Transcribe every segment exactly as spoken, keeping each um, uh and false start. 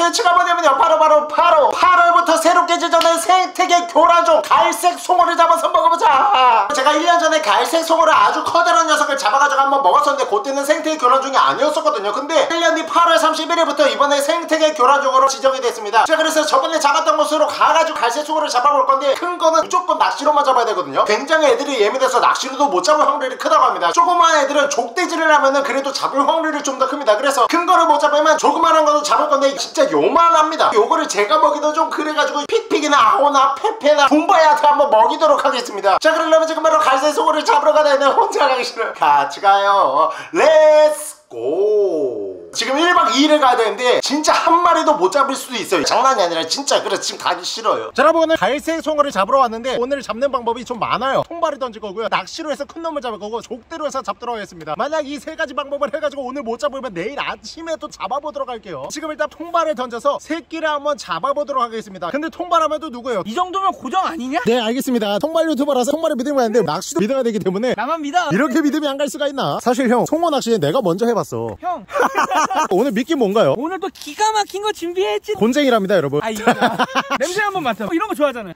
컨텐츠가 뭐냐면요, 바로바로 바로 팔월부터 새롭게 제정된 생태계 교란종 갈색 송어를 잡아서 먹어보자. 제가 일 년 전에 갈색 송어를 아주 커다란 녀석을 잡아가지고 한번 먹었었는데 그때는 생태계 교란종이 아니었었거든요. 근데 일 년 뒤 팔월 삼십일일부터 이번에 생태계 교란종으로 지정이 됐습니다. 자, 그래서 저번에 잡았던 곳으로 가가지고 갈색 송어를 잡아볼 건데, 큰 거는 무조건 낚시로만 잡아야 되거든요. 굉장히 애들이 예민해서 낚시로도 못 잡을 확률이 크다고 합니다. 조그마한 애들은 족대질을 하면은 그래도 잡을 확률이 좀 더 큽니다. 그래서 큰 거를 못 잡으면 조그마한 거도 잡을 건데 진짜 요만합니다. 요거를 제가 먹이도 좀 그래가지고 픽픽이나 아오나 페페나 붐바야한테 한번 먹이도록 하겠습니다. 자, 그러려면 지금 바로 갈색 송어를 잡으러 가야 되는데 혼자 가기 싫어요. 같이 가요. 렛츠 고! 지금 일 박 이 일을 가야 되는데 진짜 한 마리도 못 잡을 수도 있어요. 장난이 아니라 진짜. 그래서 지금 가기 싫어요. 자, 여러분 오늘 갈색 송어를 잡으러 왔는데 오늘 잡는 방법이 좀 많아요. 통발을 던질 거고요, 낚시로 해서 큰 놈을 잡을 거고, 족대로 해서 잡도록 하겠습니다. 만약 이 세 가지 방법을 해가지고 오늘 못 잡으면 내일 아침에 또 잡아보도록 할게요. 지금 일단 통발을 던져서 새끼를 한번 잡아보도록 하겠습니다. 근데 통발하면 또 누구예요? 이 정도면 고정 아니냐? 네, 알겠습니다. 통발 유튜버라서 통발을 믿으면 안 되는데 낚시도 믿어야 되기 때문에 나만 믿어. 이렇게 믿으면 안 갈 수가 있나? 사실 형, 송어 낚시는 내가 먼저 해봤어. 형 오늘 미끼 뭔가요? 오늘 또 기가 막힌 거 준비했지. 곤쟁이랍니다, 여러분. 아, 이거 냄새 한번 맡아. 이런 거 좋아하잖아요.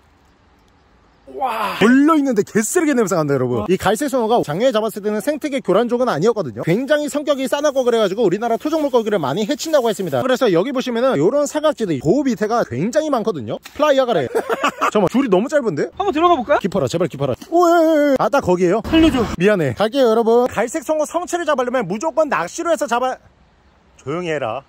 와, 걸려있는데 개쓰레기 냄새가 난다, 여러분. 이 갈색 송어가 작년에 잡았을 때는 생태계 교란종은 아니었거든요. 굉장히 성격이 싸나고 그래가지고 우리나라 토종 물고기를 많이 해친다고 했습니다. 그래서 여기 보시면은 요런 사각지대 도 밑에가 굉장히 많거든요. 플라이어 가래. 잠깐만, 줄이 너무 짧은데? 한번 들어가 볼까요? 깊어라, 제발 깊어라. 오에 아, 딱 거기에요. 살려줘. 미안해. 갈게요, 여러분. 갈색 송어 성체를 잡으려면 무조건 낚시로 해서 잡아. 조용히 해라.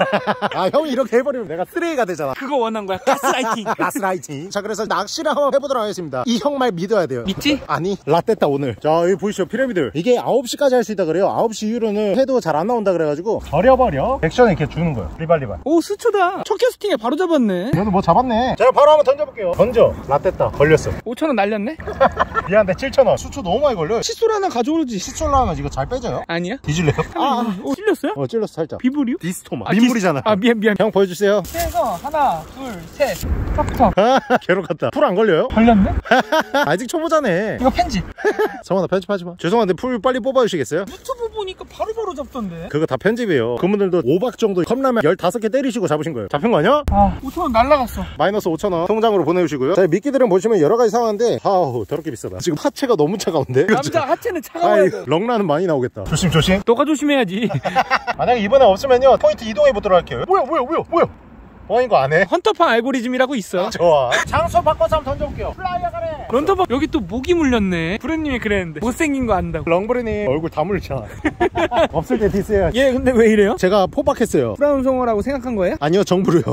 아, 형이 이렇게 해버리면 내가 쓰레기가 되잖아. 그거 원한 거야. 가스라이팅. 가스라이팅. 자, 그래서 낚시를 한번 해보도록 하겠습니다. 이 형 말 믿어야 돼요. 믿지? 아니, 라떼다 오늘. 자, 여기 보이시죠, 피라미드. 이게 아홉 시까지 할 수 있다 그래요. 아홉 시 이후로는 해도 잘 안 나온다 그래가지고 버려버려. 액션에 이렇게 주는 거예요. 리발리발. 오, 수초다. 첫 캐스팅에 바로 잡았네. 그래도 뭐 잡았네. 자, 바로 한번 던져볼게요. 던져. 라떼다. 걸렸어. 오천 원 날렸네. 미안한데 칠천 원. 수초 너무 많이 걸려. 칫솔 하나 가져오지. 칫솔로 하면 이거 잘 빼져요? 아니야? 뒤질래요? 아, 오, 찔렸어요? 어, 찔렀어 살짝. 비브리오? 디스토마. 아, 민물이잖아. 디스... 아, 미안 미안. 형 보여주세요. 그래서 하나, 둘, 셋. 턱턱. 괴롭 같다. 풀 안 걸려요? 걸렸네? 아직 초보자네. 이거 편집. 성원아, 편집하지 마. 죄송한데 풀 빨리 뽑아주시겠어요? 유튜브 보니까 바로바로 잡던데. 그거 다 편집이에요. 그분들도 오 박 정도 컵라면 열다섯 개 때리시고 잡으신 거예요. 잡힌 거 아니야? 아, 오천 원 날라갔어. 마이너스 오천 원 통장으로 보내주시고요. 자, 미끼들은 보시면 여러 가지 상황인데, 아우, 더럽게 비싸다. 지금 하체가 너무 차가운데? 남자 하체는 차가워야 돼. 럭라는 많이 나오겠다. 조심 조심. 너가 조심해야지. 만약에 이번에 없으면요, 포인트 이동해 보도록 할게요. 뭐야 뭐야 뭐야 뭐야. 뭐인 거 안 해? 헌터팡 알고리즘이라고 있어. 좋아. 장소 바꿔서 한번 던져볼게요. 플라이어 가래. 런터팡 여기 또 목이 물렸네. 브랜님이 그랬는데 못생긴 거 안다고. 렁브레님 얼굴 다 물잖아. 없을 때 디스해야지. 얘 근데 왜 이래요? 제가 포박했어요. 브라운 송어라고 생각한 거예요? 아니요, 정부르요.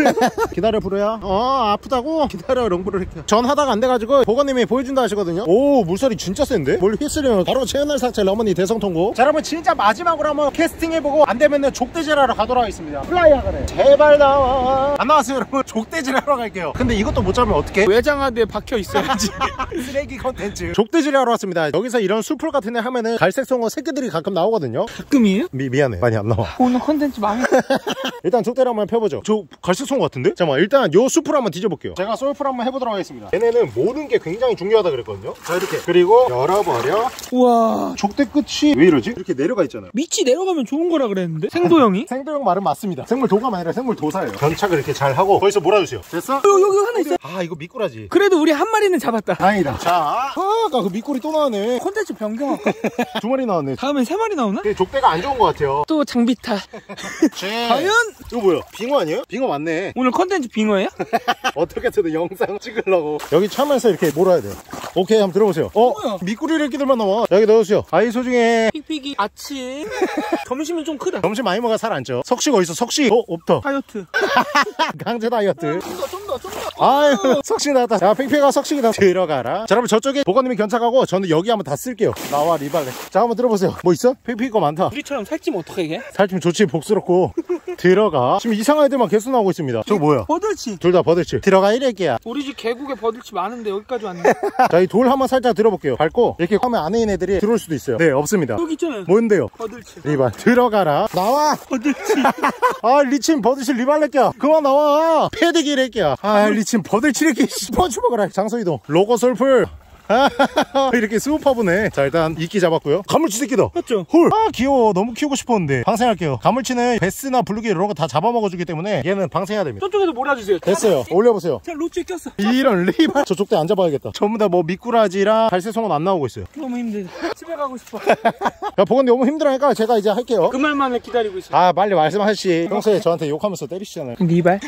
기다려, 부르야. 어, 아프다고? 기다려, 렁부르 할게요. 전 하다가 안 돼가지고 보건님이 보여준다 하시거든요. 오, 물살이 진짜 센데? 뭘 휘스리면 바로 채널 삭제 러머니 대성 통고. 자, 여러분 진짜 마지막으로 한번 캐스팅해보고 안 되면은 족대질하러 가도록 하겠습니다. 플라이어 가래. 제발 나와. 안 나왔어요, 여러분. 족대질하러 갈게요. 근데 이것도 못 잡으면 어떡해? 외장하드에 박혀 있어야지. 쓰레기 컨텐츠. 족대질하러 왔습니다. 여기서 이런 수풀 같은 데 하면은 갈색 송어 새끼들이 가끔 나오거든요. 가끔이에요? 미, 미안해, 많이 안 나와. 오늘 컨텐츠 망했어. 일단 족대를 한번 펴보죠. 저 갈색 송어 같은데? 잠깐만, 일단 요 수풀 한번 뒤져볼게요. 제가 솔풀 한번 해보도록 하겠습니다. 얘네는 모든 게 굉장히 중요하다 그랬거든요. 자, 이렇게. 그리고 열어버려. 우와, 족대 끝이 왜 이러지? 이렇게 내려가 있잖아요. 밑이 내려가면 좋은 거라 그랬는데? 생도형이? 생도형 말은 맞습니다. 생물 도가가 아니라 생물 도사예요. 견착을 이렇게 잘 하고 거기서 몰아주세요. 됐어? 어, 여기 하나 있어. 아, 이거 미꾸라지. 그래도 우리 한 마리는 잡았다. 다행이다. 자, 아, 아까 그 미꾸리 또 나왔네. 컨텐츠 변경할까? 두 마리 나왔네. 다음엔 세 마리 나오나? 근데 족대가 안 좋은 것 같아요. 또 장비타. 제... 과연? 이거 뭐야? 빙어 아니에요? 빙어 맞네. 오늘 컨텐츠 빙어예요? 어떻게든 영상 찍으려고. 여기 참면서 이렇게 몰아야 돼요. 오케이, 한번 들어보세요. 어? 뭐야? 미꾸리 래끼들만 나와. 여기 넣어주세요. 아이 소중해. 픽픽이 아침. 점심은 좀 크다. 점심 많이 먹어 살 안 쪄. 석식 어딨어? 석식. 어? 없다. 다이어트. 강제 다이어트. 좀 더, 좀 더, 좀 더. 아유, 석식 나왔다. 자, 핑핑아 석식이다. 들어가라. 자, 여러분 저쪽에 보건님이 견착하고 저는 여기 한번 다 쓸게요. 나와, 리발레. 자, 한번 들어보세요. 뭐 있어? 핑핑이 거 많다. 우리처럼 살찌면 어떡해 해? 살찌면 좋지, 복스럽고. 들어가. 지금 이상한 애들만 계속 나오고 있습니다. 저거 뭐야? 버들치. 둘 다 버들치. 들어가, 이래끼야. 우리 집 계곡에 버들치 많은데 여기까지 왔네. 자, 이 돌 한번 살짝 들어볼게요. 밟고 이렇게 하면 안에 있는 애들이 들어올 수도 있어요. 네, 없습니다. 여기 있잖아요. 뭔데요? 버들치. 리발. 들어가라. 나와. 버들치. 아, 리친 버들치 리발레끼야. 그만 나와. 패드기 래끼야. 아, 리친 버들치 래끼. 펀치 먹어라. 장소 이동. 로고 솔풀. 이렇게 스우파브네. 자, 일단 이끼 잡았고요. 가물치 새끼다. 맞죠? 헐, 아 귀여워. 너무 키우고 싶었는데 방생할게요. 가물치는 베스나 블루기 이런 거 다 잡아먹어주기 때문에 얘는 방생해야 됩니다. 저쪽에서 몰아주세요. 됐어요. 올려보세요. 자, 로치에 꼈어. 이런 리발. 저쪽 대 안 잡아야겠다. 전부 다 뭐 미꾸라지랑 갈색송은 안 나오고 있어요. 너무 힘들다. 집에 가고 싶어. 야, 보건님 너무 힘들어하니까 제가 이제 할게요. 그 말만을 기다리고 있어. 아, 빨리 말씀하시. 평소에 저한테 욕하면서 때리시잖아요. 리발?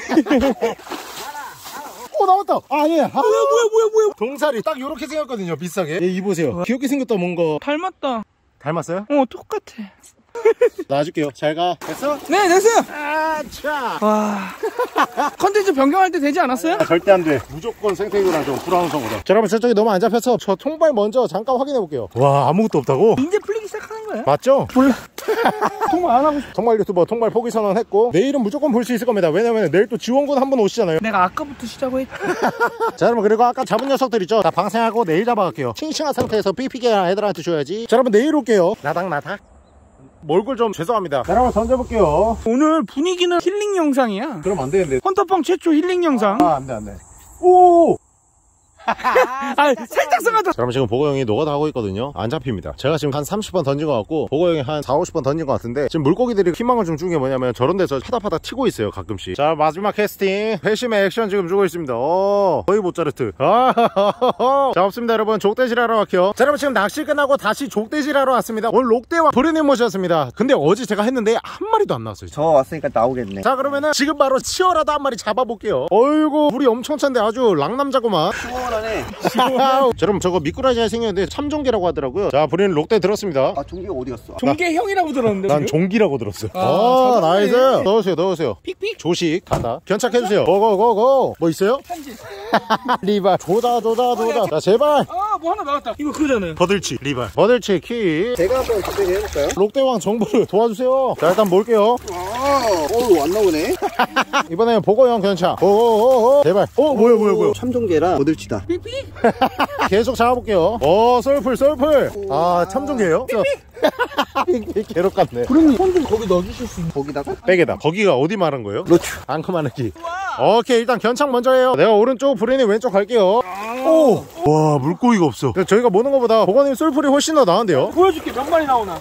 어, 나왔다. 아, 아니에요. 아, 뭐야 뭐야 뭐야 뭐야. 동살이 딱 요렇게 생겼거든요. 비싸게. 얘 입으세요. 귀엽게 생겼다 뭔가. 닮았다. 닮았어요? 어, 똑같아. 놔줄게요. 잘 가. 됐어? 네, 됐어요. 아, 차. 와. 컨텐츠 변경할 때 되지 않았어요? 아, 절대 안 돼. 무조건 생태계랑 좀 브라운성으로. 자, 여러분 저쪽이 너무 안 잡혀서 저 통발 먼저 잠깐 확인해 볼게요. 와, 아무것도 없다고? 이제 풀리기 시작하는 거야? 맞죠? 몰라. 정말 안 하고 싶어. 통발 유튜버 통발 포기 선언했고 내일은 무조건 볼 수 있을 겁니다. 왜냐면 내일 또 지원군 한 분 오시잖아요. 내가 아까부터 쉬자고 했지. 자, 여러분 그리고 아까 잡은 녀석들 있죠? 다 방생하고 내일 잡아갈게요. 싱싱한 상태에서 삐삐게 애들한테 줘야지. 자, 여러분 내일 올게요. 나닥 나닥. 몰골 좀 죄송합니다. 자, 여러분 던져볼게요. 오늘 분위기는 힐링 영상이야. 그럼 안 되는데. 헌터빵 최초 힐링 영상. 아, 안 돼, 안 돼. 오! 아, 살짝 써가지고. 그럼 지금 보고 형이 노가다 하고 있거든요. 안 잡힙니다. 제가 지금 한 삼십 번 던진 것 같고 보고 형이 한 사오십 번 던진 것 같은데 지금 물고기들이 희망을 좀 준 게 뭐냐면 저런 데서 파닥파닥 튀고 있어요 가끔씩. 자, 마지막 캐스팅 회심의 액션 지금 주고 있습니다. 오, 거의 모짜르트. 아, 자, 없습니다 여러분. 족대질 하러 갈게요. 자, 여러분 지금 낚시 끝나고 다시 족대질 하러 왔습니다. 오늘 록대와 브레님 모셨습니다. 근데 어제 제가 했는데 한 마리도 안 나왔어요. 저 왔으니까 나오겠네. 자, 그러면은 지금 바로 치어라도 한 마리 잡아볼게요. 어이구, 물이 엄청 찬데 아주 랑남자구만. 시원하네. 자, 여러분 저거 미꾸라지가 생겼는데 참종개라고 하더라고요. 자, 브레님 록대 들었습니다. 아, 종기가 어디 갔어? 종계 형이라고 들었는데. 난 지금? 종기라고 들었어. 아, 아, 잘하네. 나이스. 넣으세요, 넣으세요. 픽픽. 조식 닫아. 견착해주세요. 고고고고. 뭐 있어요? 편지. 리발. 조다, 조다, 조다. 자, 제발. 아, 뭐 하나 나왔다. 이거 그거잖아요. 버들치, 리발. 버들치 키. 제가 한번 그때 해볼까요? 록대왕 정보를 도와주세요. 자, 일단 몰게요. 아, 어우, 안 나오네. 이번에는 보고형 견착. 오오오오. 제발. 어, 뭐야, 뭐야, 뭐야. 참종개랑 거들치다. 픽픽. 계속 잡아볼게요. 오, 썰풀, 썰풀. 아, 참종개예요? 괴롭 같네. 그러면 손 좀 거기 넣어주실 수 있나요? 거기다가? 백에다. 거기가 어디 말한 거예요? 노출. 앙큼하는기. 오케이, 일단 견착 먼저 해요. 내가 오른쪽, 브레님 왼쪽 갈게요. 오! 와, 물고기가 없어. 저희가 모는 것보다 보건님 썰풀이 훨씬 더 나은데요? 보여줄게. 몇 마리 나오나.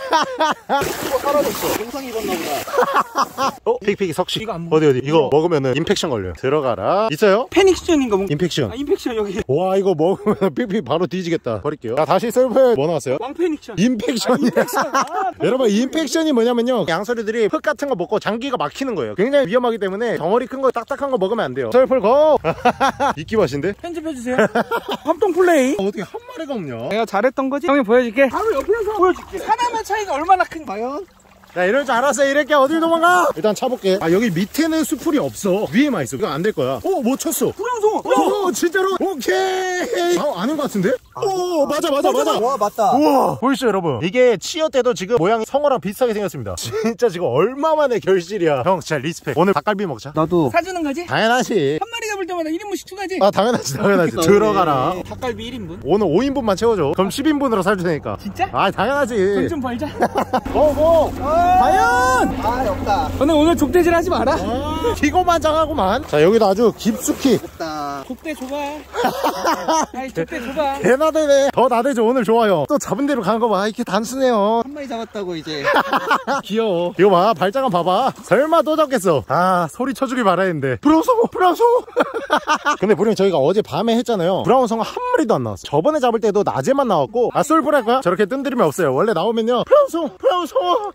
이거 사라졌어. 동상 입었나 보다. 어? 픽픽이 석식. 이거 안 먹어. 어디 어디? 이거 먹으면 인펙션 걸려요. 들어가라. 있어요? 패닉션인가 뭔가. 인펙션. 아, 인펙션 여기. 와, 이거 먹으면 픽픽 바로 뒤지겠다. 버릴게요. 자, 다시 썰풀 뭐 나왔어요? 왕패닉션. 인펙션이야. 아, 여러분, 인펙션이 뭐냐면요, 양서류들이 흙 같은 거 먹고 장기가 막히는 거예요. 굉장히 위험하기 때문에 덩어리 큰 거 딱딱한 거 먹으면 안 돼요. 썰풀 고! 이끼 맛인데? 편집해주세요. 합동 플레이. 어, 어떻게 한 마리가 없냐? 내가 잘했던 거지? 형이 보여줄게. 바로 옆에서 보여줄게. 사람의 차이가 얼마나 큰 과연? 야, 이럴 줄 알았어. 이렇게 어딜 도망가? 일단 차볼게. 아, 여기 밑에는 수풀이 없어. 위에만 있어. 이거 안 될 거야. 오, 못 쳤어. 구룡송어. 오, 진짜로? 오케이. 아, 아닌 것 같은데? 오, 맞아, 맞아, 맞아. 와, 맞다. 우와, 보이시죠, 여러분? 이게 치어 때도 지금 모양이 성어랑 비슷하게 생겼습니다. 진짜 지금 얼마만의 결실이야. 형, 진짜 리스펙. 오늘 닭갈비 먹자. 나도. 사주는 거지? 당연하지. 한 마리 잡을 때마다 일 인분씩 추가지? 아, 당연하지, 당연하지. 들어가라. 닭갈비 일 인분. 오늘 오 인분만 채워줘. 그럼 십 인분으로 살 테니까. 진짜? 아, 당연하지. 돈 좀 벌자. 고고. 과연. 아, 없다. 너는 오늘 족대질 하지 마라. 아, 기고만장하구만. 자, 여기도 아주 깊숙이. 없다. 족대 줘봐. 아이, 족대 줘봐. 개나대네. 더 나대죠. 오늘 좋아요. 또 잡은 대로 가는 거 봐. 이렇게 단순해요. 한 마리 잡았다고, 이제. 귀여워. 이거 봐. 발자간 봐봐. 설마 또 잡겠어. 아, 소리 쳐주길 바라했는데. 브라운 송어, 브라운 송어. 근데 부님 저희가 어제 밤에 했잖아요. 브라운 송어 한 마리도 안 나왔어. 저번에 잡을 때도 낮에만 나왔고. 아, 쏠불 할 거야? 저렇게 뜬들이면 없어요. 원래 나오면요. 브라운 송어, 브라운 송어.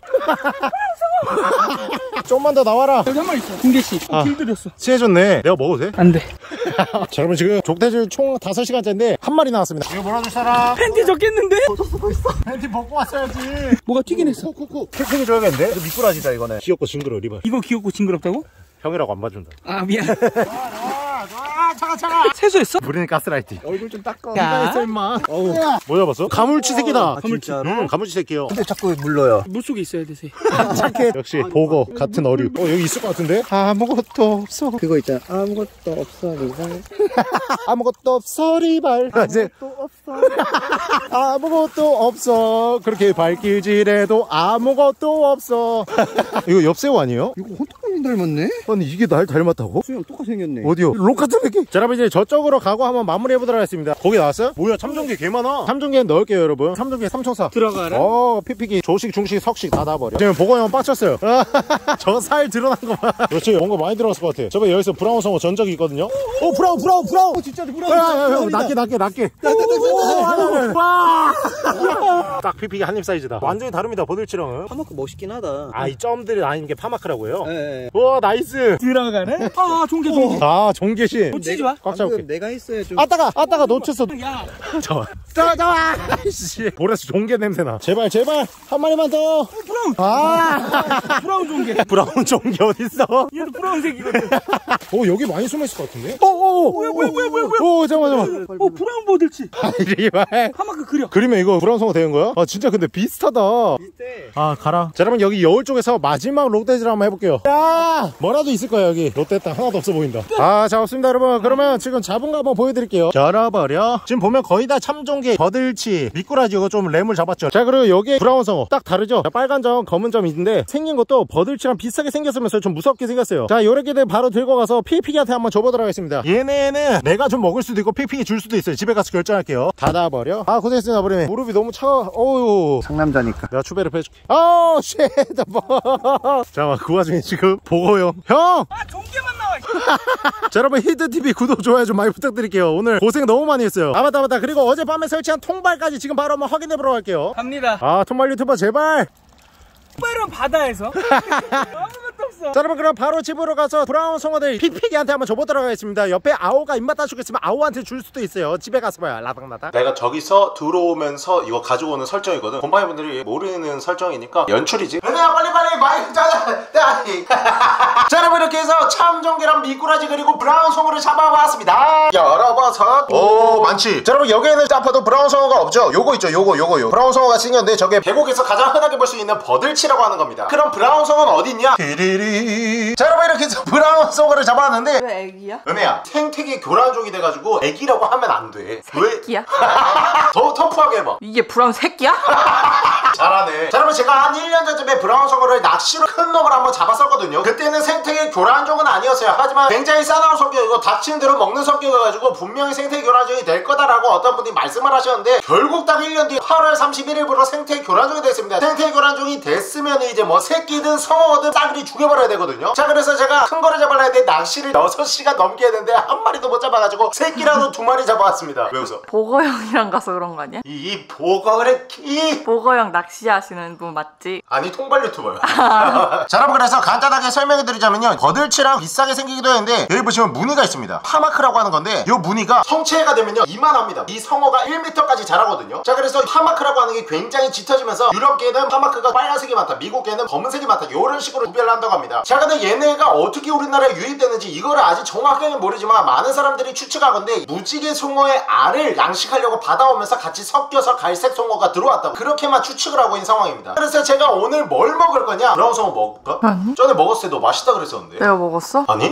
좀만 더 나와라. 여기 한 마리 있어. 군개씨. 아. 길들였어. 취해줬네. 내가 먹어도 돼? 안 돼. 자, 여러분 지금 족대질 총 다섯 시간째인데 한 마리 나왔습니다. 이거 몰아줄 사람? 팬티 적겠는데? 팬티 벗고 왔어야지. 뭐가 튀긴 했어. 쿡쿡쿡. 킥킥이 줘야겠는데? 이거 미꾸라지다 이거는. 귀엽고 징그러워 리발. 이거 귀엽고 징그럽다고? 형이라고 안 봐준다. 아, 미안. 좋아 좋아 차가 차가. 세수했어? 우리는 가스라이팅. 얼굴 좀 닦아. 야. 했어 임마. 어우. 뭐 잡았어? 가물치 새끼다. 아, 진짜로? 응, 가물치 새끼요. 근데 자꾸 물러요. 물속에 있어야 되세요. 착해. 역시 보고 같은 어류. 어, 여기 있을 것 같은데? 아무것도 없어. 그거 있잖아. 아무것도 없어, 리발. 아무것도 없어 리발. 이제 또 없어. 아무것도 없어. 그렇게 발길질해도 아무것도 없어. 이거 엽새우 아니에요? 이거 혼돈인데? 닮았네? 아니 이게 날 닮았다고? 수염 똑같이 생겼네. 어디요? 똑같은 느낌? 자 여러분 이제 저쪽으로 가고 한번 마무리 해보도록 하겠습니다. 거기 나왔어요? 뭐야 참전기 개 많아. 참전기에 넣을게요 여러분. 참전기에 삼총사 들어가라. 어 피피기 조식 중식 석식 다 놔버려. 지금 보건형 빡쳤어요. 저 살 드러난 거봐. 그렇지 뭔가 많이 들어갔을 것 같아. 저번에 여기서 브라운 성어 전적이 있거든요. 오 브라운 브라운 브라운. 어, 진짜 브라운. 낮게 낮게 낮게. 딱 피피기 한입 사이즈다. 완전히 다릅니다 버들치랑은. 파마크 멋있긴 하다. 아 이 점들이 아닌 게 파마크라고요? 예. 우와 나이스. 들어가네. 아 종개 종개. 아 종개신. 놓치지 마. 꽉 잡을게. 내가 했어야 좀. 아따가 아따가 놓쳤어. 야. 잠깐만. 잠깐만 잠깐만. 아이씨 볼에서 종개 냄새나. 제발 제발 한 마리만 더. 브라운. 아 브라운 종개. 브라운 종개 어딨어? 얘도 브라운색이거든. 오 여기 많이 숨어있을 것 같은데? 오오 뭐야 뭐야 뭐야 뭐야 뭐야. 오 잠깐만 잠깐만. 어 브라운 버들치. 이발 파마크 그려. 그리면 이거 브라운 성어 되는 거야? 아 진짜 근데 비슷하다. 비슷해. 아 가라. 자 여러분 여기 여울 쪽에서 마지막 롯데지를 한번 해볼게요. 야 뭐라도 있을 거야 여기. 롯데땅 하나도 없어 보인다. 아 자 없습니다 여러분. 그러면 지금 잡은 거 한번 보여드릴게요. 열어버려. 지금 보면 거의 다 참종개, 버들치, 미꾸라지 이거 좀 램을 잡았죠. 자 그리고 여기 브라운 성어 딱 다르죠. 자, 빨간 점 검은 점이 있는데 생긴 것도 버들치랑 비슷하게 생겼으면서 좀 무섭게 생겼어요. 자 요렇게들 바로 들고 가서 피피기한테 한번 줘보도록 하겠습니다. 얘네는 내가 좀 먹을 수도 있고 피피기 줄 수도 있어요. 집에 가서 결정할게요. 닫아버려. 아 고생했습니다 버리네. 무릎이 너무 차가워. 어우 상남자니까. 내가 추배를 해줄게. 아우 쉣. 잠깐만 그 와중에 지금 보고요 형. 아 종개만 나와. 자 여러분 히트티비 구독 좋아요 좀 많이 부탁드릴게요. 오늘 고생 너무 많이 했어요. 아 맞다 맞다. 그리고 어젯밤에 설치한 통발까지 지금 바로 한번 확인해보러 갈게요. 갑니다. 아 통발 유튜버 제발. 빨간 바다에서 아무것도 없어. 자 여러분 그럼 바로 집으로 가서 브라운 성어들 피피기한테 한번 줘보도록 하겠습니다. 옆에 아오가 입맛 따주겠지만 아오한테 줄 수도 있어요. 집에 가서 봐요. 라닥라닥. 내가 저기서 들어오면서 이거 가지고 오는 설정이거든. 곰팡이 분들이 모르는 설정이니까 연출이지. 은혜야 빨리빨리 마이크 짜자. 자 여러분 이렇게 해서 참종개랑 미꾸라지 그리고 브라운 성어를 잡아봤습니다. 열어봐서 오 많지. 자 여러분 여기에는 아파도 브라운 성어가 없죠. 요거 있죠 요거 요거 요 브라운 성어가 생겼는데 저게 계곡에서 가장 흔하게 볼 수 있는 버들치 라고 하는 겁니다. 그럼 브라운 성어는 어디 있냐? 디리리. 자 여러분 이렇게 해서 브라운 성어를 잡아왔는데 왜 애기야? 은혜야 생태계 교란종이 돼가지고 애기라고 하면 안 돼. 새끼야? 더 터프하게 해봐. 이게 브라운 새끼야? 잘하네. 자 여러분 제가 한 일 년 전쯤에 브라운 성어를 낚시로 큰 놈을 한번 잡았었거든요. 그때는 생태계 교란종은 아니었어요. 하지만 굉장히 싸나운 성격이고 닥치는 대로 먹는 성격이어가지고 분명히 생태계 교란종이 될 거다라고 어떤 분이 말씀을 하셨는데 결국 딱 일 년 뒤 팔월 삼십일일부로 생태계 교란종이 됐습니다. 생태계 교란종이 됐으면 이제 뭐 새끼든 성어든 싸그리 죽여버려야 되거든요. 자 그래서 제가 큰 거를 잡아야 했는데 낚시를 여섯 시간 넘게 했는데 한 마리도 못 잡아가지고 새끼라도 두 마리 잡아왔습니다. 왜 웃어? 보거형이랑 가서 그런 거 아니야? 이 보거래 키 보거형 낚시하시는 분 맞지? 아니 통발 유튜버요. 자 여러분 그래서 간단하게 설명해 드리자면요 버들치랑 비싸게 생기기도 했는데 여기 보시면 무늬가 있습니다. 파마크라고 하는 건데 이 무늬가 성체가 되면요 이만합니다. 이 성어가 일 미터까지 자라거든요. 자 그래서 파마크라고 하는 게 굉장히 짙어지면서 유럽계는 파마크가 빨간색이 많다, 미국계는 검은색이 많다 이런 식으로 구별을 한다고 합니다. 자 근데 얘네가 어떻게 우리나라에 유입되는지 이거를 아직 정확하게는 모르지만 많은 사람들이 추측하건데 무지개 송어의 알을 양식하려고 받아오면서 같이 섞여서 갈색 송어가 들어왔다고 그렇게만 추측을 하고 있는 상황입니다. 그래서 제가 오늘 뭘 먹을 거냐? 브라운 성어 먹을까? 아니. 전에 먹었을 때 너 맛있다 그랬었는데 내가 먹었어? 아니?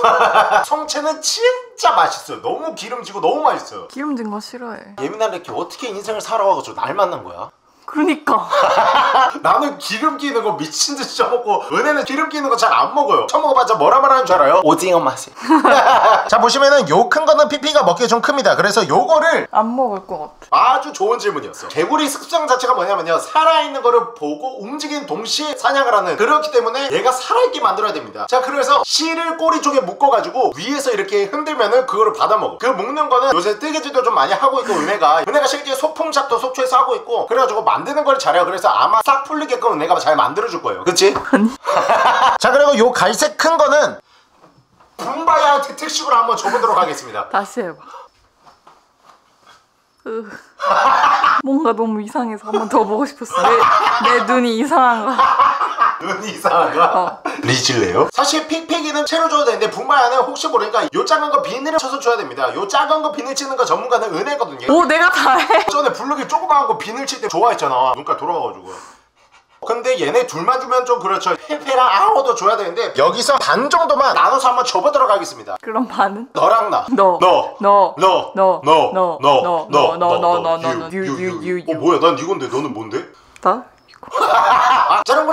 성체는 진짜 맛있어요. 너무 기름지고 너무 맛있어요. 기름진 거 싫어해. 예민한 렉키 어떻게 인생을 살아와가지고 날 만난 거야? 그러니까 나는 기름 끼는 거 미친 듯이 쳐먹고 은혜는 기름 끼는 거 잘 안 먹어요. 처먹어봤자 뭐라 말하는 줄 알아요? 오징어 맛이. 자 보시면은 요 큰 거는 피피가 먹기에 좀 큽니다. 그래서 요거를 안 먹을 것 같아. 아주 좋은 질문이었어. 개구리 습성 자체가 뭐냐면요 살아있는 거를 보고 움직이는 동시에 사냥을 하는 그렇기 때문에 얘가 살아있게 만들어야 됩니다. 자 그래서 실을 꼬리 쪽에 묶어가지고 위에서 이렇게 흔들면은 그거를 받아먹어. 그 묶는 거는 요새 뜨개질도 좀 많이 하고 있고 은혜가 은혜가 실제 소품샵도 속초에서 하고 있고 그래가지고 만드는 걸 잘해요. 그래서 아마 싹 풀리게끔 은혜가 잘 만들어줄 거예요. 그치? 아니 자 그리고 요 갈색 큰 거는 붐바야한테 특식으로 한번 줘보도록 하겠습니다. 다시 해봐. 으. 뭔가 너무 이상해서 한 번 더 보고 싶었어. 내, 내 눈이 이상한 거. 눈이 이상한가? 어. 리질래요? 사실 픽픽이는 채로 줘도 되는데 붐바야는 혹시 모르니까 요 작은 거 비닐을 쳐서 줘야 됩니다. 요 작은 거 비닐 치는 거 전문가는 은혜거든요. 오 내가 다 해. 전에 블루기 조그마한 거 비닐 칠 때 좋아했잖아. 눈깔 돌아가가지고. 근데 얘네 둘만 주면 좀 그렇죠. 페페랑 아오도 줘야 되는데 여기서 반 정도만 나눠서 한번 줘보도록 하겠습니다. 그럼 반은? 너랑 나. 너. 너. 너. 너. 너. 너. 너. 너. 너. 너. 너. 너. 너. 유. 너. 유. 유. 유. 유. 유. 어 뭐야 난 이건데 너는 뭔데? 나? 자 그럼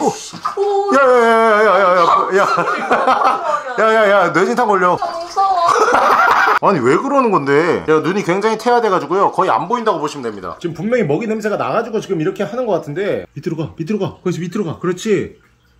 야야야야야야야야야야야야 뇌진탕 걸려. 아니 왜 그러는 건데? 야, 눈이 굉장히 태화돼가지고요 거의 안 보인다고 보시면 됩니다. 지금 분명히 먹이 냄새가 나가지고 지금 이렇게 하는 것 같은데 밑으로 가 밑으로 가 거기서 밑으로 가 그렇지.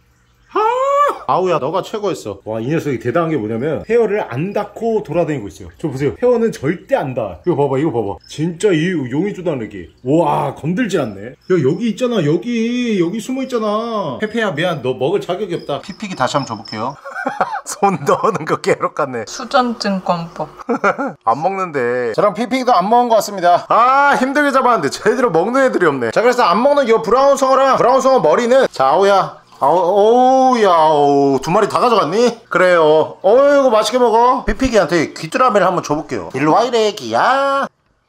아우야 너가 최고였어. 와 이 녀석이 대단한 게 뭐냐면 헤어를 안 닿고 돌아다니고 있어요. 저 보세요 헤어는 절대 안 닿아. 이거 봐봐 이거 봐봐 진짜 이 용이 쪼다르기. 와 건들지 않네. 야 여기 있잖아 여기 여기 숨어 있잖아. 페페야 미안 너 먹을 자격이 없다. 피피기 다시 한번 줘볼게요. 손 넣는 거 괴롭 같네. 수전증권법. 안 먹는데 저랑 피피기도 안 먹은 것 같습니다. 아 힘들게 잡았는데 제대로 먹는 애들이 없네. 자 그래서 안 먹는 이 브라운 송어랑 브라운 송어 머리는 자 아우야 어우야 어우 두 마리 다 가져갔니? 그래요. 어이구 맛있게 먹어. 피피기한테 귀뚜라미를 한번 줘볼게요. 일로와 이래 기야.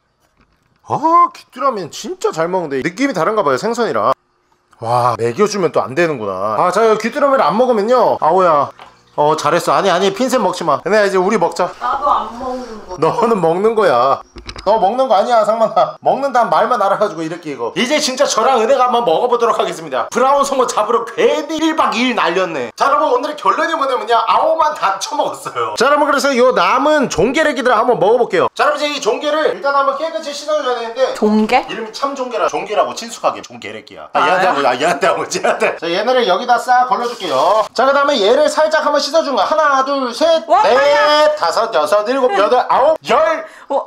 아 귀뚜라미는 진짜 잘 먹는데 느낌이 다른가 봐요 생선이랑. 와 먹여주면 또 안 되는구나. 아 자 귀뚜라미를 안 먹으면요 아우야 어 잘했어. 아니 아니 핀셋 먹지마. 근데 이제 우리 먹자. 나도 안 먹는 거. 너는 먹는 거야. 너 먹는 거 아니야 상만아. 먹는다는 말만 알아가지고 이렇게 이거. 이제 진짜 저랑 은혜가 한번 먹어보도록 하겠습니다. 브라운 송어 잡으러 괜히 일 박 이 일 날렸네. 자 여러분 오늘의 결론이 뭐냐면요 아오만 다 처먹었어요. 자 여러분 그래서 요 남은 종개래기들 한번 먹어볼게요. 자 여러분 이제 이 종개를 일단 한번 깨끗이 씻어줘야 되는데 종개? 이름이 참 종개라. 종개라고 친숙하게 종개래기야. 아 얘한테 하고 아 얘한테 하고 얘한테. 자 얘네를 여기다 싹 걸러줄게요. 자 그 다음에 얘를 살짝 한번 씻어준 거. 하나 둘 셋 넷 다섯 여섯 일곱 여덟 아홉 열. 어?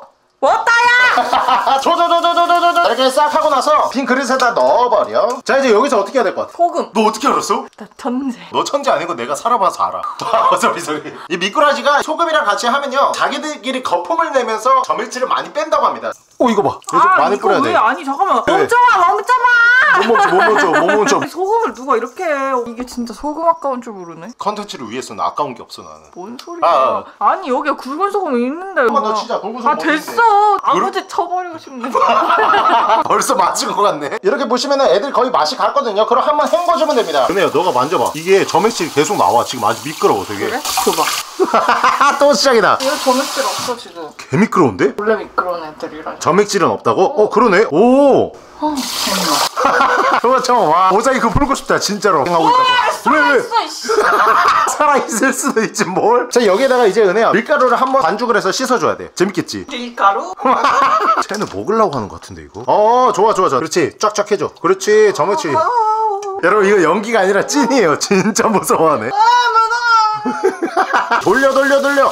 왔다야! 조조조조조조조 이렇게 싹 하고 나서 빈 그릇에다 넣어버려. 자 이제 여기서 어떻게 해야 될 것 같아? 소금. 너 어떻게 알았어? 나 천재. 너 천재 아니고 내가 살아봐서 알아. 어서 비서기. 이 미꾸라지가 소금이랑 같이 하면요 자기들끼리 거품을 내면서 점액질을 많이 뺀다고 합니다. 오 이거 봐. 이거 좀 아, 많이 이거 뿌려야 왜? 돼. 아니 잠깐만. 네. 멈춰봐 멈춰봐. 못 멈춰 못 멈춰 못 멈춰. 소금을 누가 이렇게 해. 이게 진짜 소금 아까운 줄 모르네. 컨텐츠를 위해서는 아까운 게 없어 나는. 뭔 소리야. 아, 아, 아니 여기에 굵은 소금이 있는데. 한번 더 치자. 굵은 소금 아 됐어. 아버지 쳐버리고 싶네. 벌써 맞은 것 같네. 이렇게 보시면은 애들 거의 맛이 같거든요. 그럼 한번 헹궈주면 됩니다. 은혜야 너가 만져봐. 이게 점액질이 계속 나와. 지금 아주 미끄러워 되게. 그래? 줘봐. 또 시작이다. 이거 점액질 없어 지금. 개 미끄러운데? 원래 미끄러운 애들이라. 점액질은 없다고? 어, 어 그러네. 오. 어 정말. 그렇죠. 와 모자이크 풀고 싶다 진짜로. 하고 있다고. 왜 왜? 있어 이씨. 살아있을 수도 있지 뭘. 자 여기에다가 이제 은혜야 밀가루를 한번 반죽을 해서 씻어줘야 돼. 재밌겠지? 밀가루? 쟤는 먹으려고 하는 것 같은데 이거. 어 좋아 좋아 좋아. 그렇지 쫙쫙 해줘. 그렇지 점액질. 여러분 이거 연기가 아니라 찐이에요. 진짜 무서워하네. 돌려 돌려 돌려.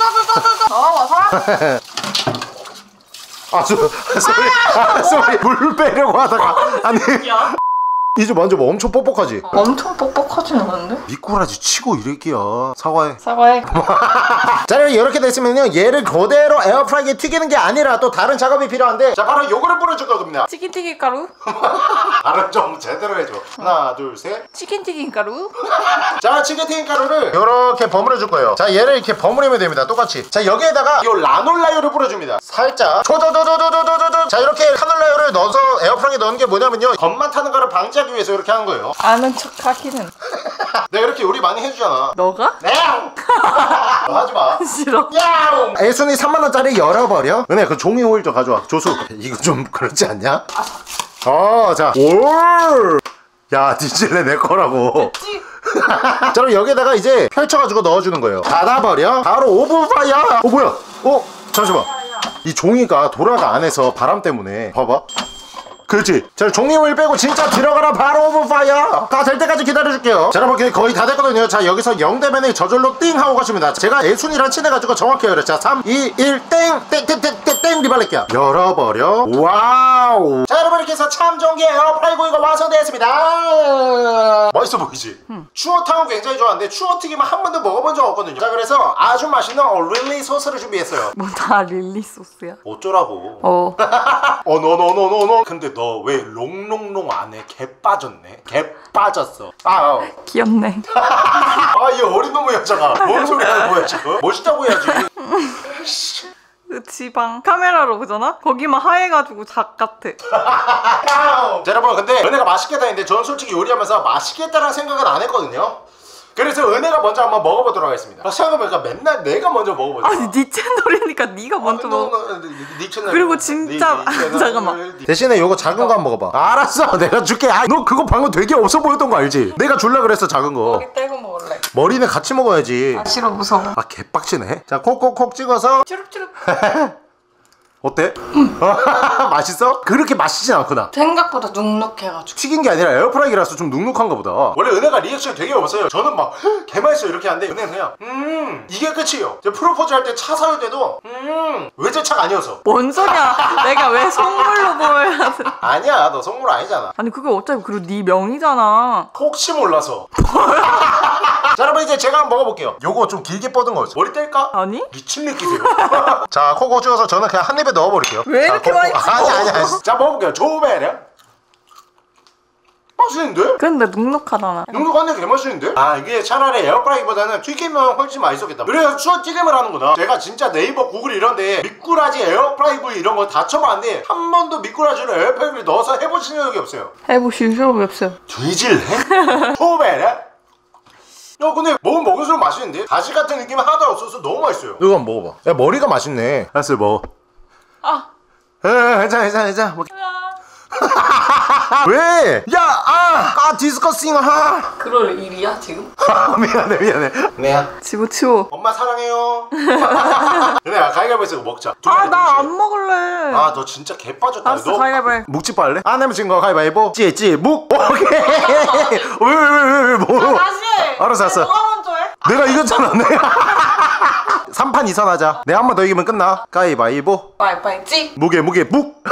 아, 소, 소리, 아, 소리, 물 빼려고 하다가. 아니. 이제 만져봐. 엄청 뻑뻑하지? 엄청 뻑뻑하진 않은데? 미꾸라지 치고 이럴게야. 사과해. 사과해. 자, 이렇게 됐으면요. 얘를 그대로 에어프라이기에 튀기는 게 아니라 또 다른 작업이 필요한데. 자, 바로 요거를 뿌려줄 겁니다. 치킨튀김 가루? 발음 좀 제대로 해줘. 하나, 둘, 셋. 치킨튀김 가루? 자, 치킨튀김 가루를 이렇게 버무려 줄 거예요. 자, 얘를 이렇게 버무리면 됩니다. 똑같이. 자, 여기에다가 요 라놀라유를 뿌려줍니다. 살짝. 조조조조조조조조. 자, 이렇게 카놀라유를 넣어서 에어프라이기에 넣는 게 뭐냐면요. 겉만 타는 거를 방지하기 위해서 이렇게 하는 거예요. 아는 척 하기는. 내가 이렇게 요리 많이 해주잖아. 너가? 네. 너 하지마. 싫어. 야옹. 애순이 삼만 원짜리 열어버려. 은혜 그 종이 호일 좀 가져와. 조수. 이거 좀 그렇지 않냐? 어, 자. 올. 야, 뒤질래 내 거라고. 자, 그럼 여기다가 이제 펼쳐가지고 넣어주는 거예요. 닫아버려. 바로 오븐파이어. 어, 뭐야? 어, 잠시만. 이 종이가 돌아가 안에서 바람 때문에. 봐봐. 그렇지. 자, 종이물 빼고 진짜 들어가라. 바로 오븐파이어. 다 될 때까지 기다려줄게요. 자, 여러분 거의 다 됐거든요. 자, 여기서 영 되면 저절로 띵 하고 가십니다. 제가 애순이랑 친해가지고 정확히 열어. 자, 삼, 이, 일, 땡! 땡, 땡, 땡, 땡, 땡, 리발렛기야. 열어버려. 와우. 자, 여러분 이렇게 해서 참 좋은 게 에어프라이기 이거 완성되었습니다. 멋있어 보이지? 음. 추어탕은 굉장히 좋아하는데 추어튀김은 한 번도 먹어본 적 없거든요. 자, 그래서 아주 맛있는 릴리 소스를 준비했어요. 뭐 다 릴리 소스야? 어쩌라고. 어. 어, 너, 너, 너, 너, 너. 근데 너 왜 롱롱롱 안 해? 개 빠졌네. 개 빠졌어. 아, 어. 귀엽네. 아, 이 어린 놈의 여자가 뭔 소리 하는 거야 지금? 멋있다고 해야지. 그 지방 카메라로 보잖아? 거기만 하얘가지고 작 같아. 자, 여러분 근데 은혜가 맛있겠다 했는데 저는 솔직히 요리하면서 맛있겠다라는 생각은 안 했거든요. 그래서 은혜가 먼저 한번 먹어보도록 하겠습니다. 아, 생각해보니까 맨날 내가 먼저 먹어보자. 아니 네 채널이니까 네가 먼저 아, 너, 먹어. 너, 너, 네 채널. 그리고 진짜 네, 네 채널. 잠깐만. 대신에 요거 작은 거 한번 먹어봐. 알았어 내가 줄게. 아, 너 그거 방금 되게 없어 보였던 거 알지? 내가 줄라 그랬어 작은 거. 여기 떼고 먹을래. 머리는 같이 먹어야지. 아 싫어 무서워. 아 개빡치네. 자 콕콕콕 찍어서 추룩추룩. 어때? 맛있어? 그렇게 맛있진 않구나. 생각보다 눅눅해가지고. 튀긴 게 아니라 에어프라이기라서 좀 눅눅한가 보다. 원래 은혜가 리액션이 되게 없어요. 저는 막 개맛있어 이렇게 하는데 은혜는 그냥 음 이게 끝이에요. 제가 프로포즈 할 때 차 사올 때도 음 외제차가 아니어서. 뭔 소리야? 내가 왜 선물로 보여야 돼? 아니야 너 선물 아니잖아. 아니 그게 어차피 그리고 네 명이잖아. 혹시 몰라서. 자 여러분 이제 제가 한번 먹어볼게요. 요거 좀 길게 뻗은 거죠. 머리 뗄까? 아니? 미친 느끼세요. 자 콕콕 찍어서 저는 그냥 한 입에 넣어버릴게요. 왜 자, 이렇게 콕콕. 많이 찍어? 아니 아니 아니. 자 먹어볼게요. 조배래. 맛있는데? 근데 눅눅하잖아. 눅눅한데 개맛있는데? 아 이게 차라리 에어프라이기보다는 튀기면 훨씬 맛있었겠다. 그래서 추어 튀김을 하는구나. 제가 진짜 네이버 구글 이런데 미꾸라지 에어프라이기 이런 거 다 쳐봤는데 한 번도 미꾸라지를 에어프라이기에 넣어서 해보신 적이 없어요. 해보실 적이 없어요. 뒤질래? 초배래? 야 근데 먹으면 먹을수록 맛있는데? 다시 같은 느낌이 하나도 없어서 너무 맛있어요. 이거 한번 먹어봐. 야 머리가 맛있네. 알았어요 먹어. 아. 에 괜찮아 괜찮아 괜찮아. 먹... 왜? 야! 아! 아 디스커싱 아! 그럴 일이야 지금? 미안해 미안해. 네야. 집어치워. 엄마 사랑해요. 그래 가위바위보에서 이거 먹자. 아 나 안 먹을래. 아 너 진짜 개 빠졌다. 알았어 너 가위바위보. 묵지 빨래? 안 내면 진거 가위바위보. 찌찌 묵. 오케이. 왜 왜 왜 왜 뭐? 다시 해. 알았어 알았어. 누가 먼저 해? 내가 이겼잖아. 내가. 삼 판 이 선 하자. 내가 한 번 더 이기면 끝나. 가위바위보. 빨리빨리 찍. 무게 무게 묵.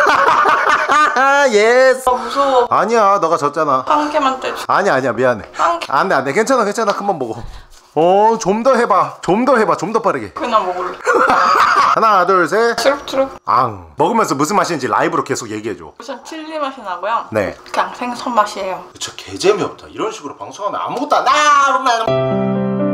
예스. 아 무서워. 아니야 너가 졌잖아. 한 개만 떼줘. 아니야 아니야 미안해. 한 개. 안돼 안돼 괜찮아 괜찮아 그만 먹어. 어 좀 더 해봐 좀 더 해봐 좀 더 빠르게. 그냥 먹을래. 하나 둘 셋. 추룩추룩. 앙. 먹으면서 무슨 맛인지 라이브로 계속 얘기해줘. 우선 칠리 맛이 나고요. 네. 그냥 생선 맛이에요. 저 개재미없다. 이런 식으로 방송하면 아무것도 안 나.